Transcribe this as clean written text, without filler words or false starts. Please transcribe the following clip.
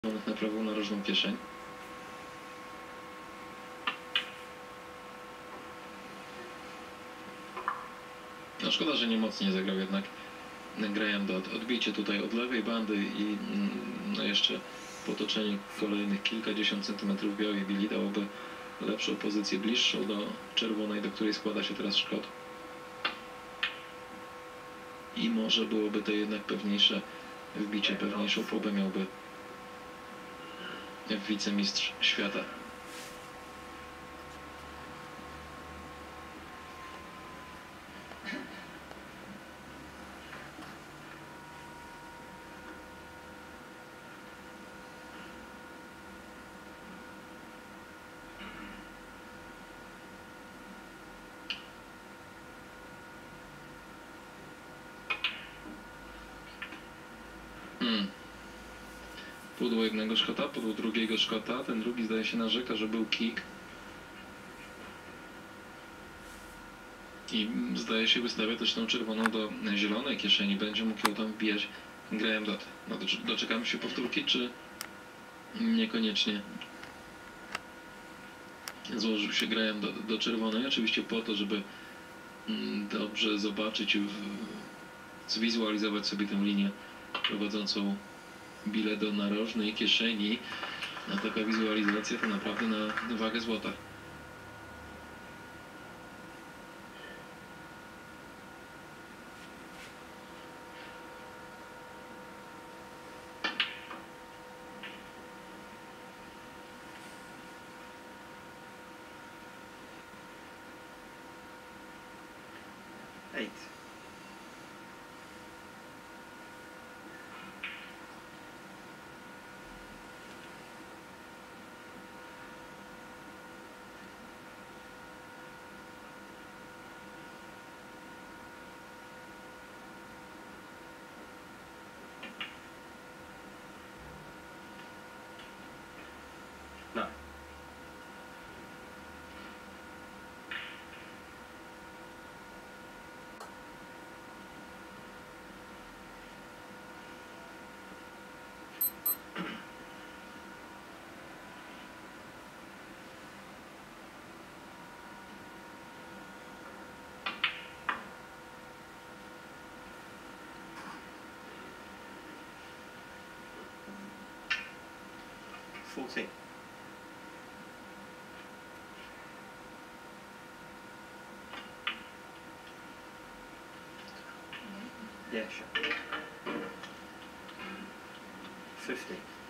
na prawą narożną kieszeń. No szkoda, że nie mocniej zagrał jednak Graham Dodd. Odbicie tutaj od lewej bandy i no jeszcze potoczenie kolejnych kilkadziesiąt centymetrów białej bili dałoby lepszą pozycję, bliższą do czerwonej, do której składa się teraz Szkot. I może byłoby to jednak pewniejsze wbicie, pewniejszą próbę miałby wicemistrz świata. Pudło jednego Szkota, pudło drugiego Szkota. Ten drugi zdaje się narzeka, że był kick. I zdaje się wystawia też tą czerwoną do zielonej kieszeni. Będzie mógł ją tam wbijać Graham Dodd. No, doczekamy się powtórki, czy niekoniecznie złożył się Graham do czerwonej. Oczywiście po to, żeby dobrze zobaczyć, zwizualizować sobie tę linię prowadzącą bilę do narożnej kieszeni. A taka wizualizacja to naprawdę na wagę złota. No. Full Yeah, sure. 50.